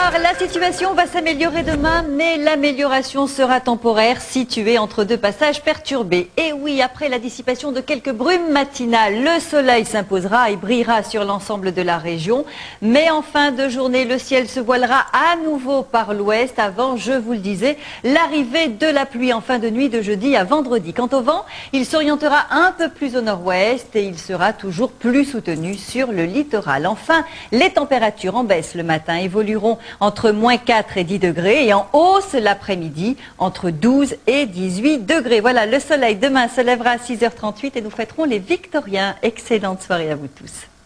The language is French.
soir, la situation va s'améliorer demain, mais l'amélioration sera temporaire, située entre deux passages perturbés. Et oui, après la dissipation de quelques brumes matinales, le soleil s'imposera et brillera sur l'ensemble de la région. Mais en fin de journée, le ciel se voilera à nouveau par l'ouest avant, je vous le disais, l'arrivée de la pluie en fin de nuit de jeudi à vendredi. Quant au vent, il s'orientera un peu plus au nord-ouest et il sera toujours plus soutenu sur le littoral. Enfin, les températures en baisse le matin évolueront entre -4 et 10 degrés et en hausse l'après-midi entre 12 et 18 degrés. Voilà, le soleil demain se lèvera à 6h38 et nous fêterons les Victoriens. Excellente soirée à vous tous.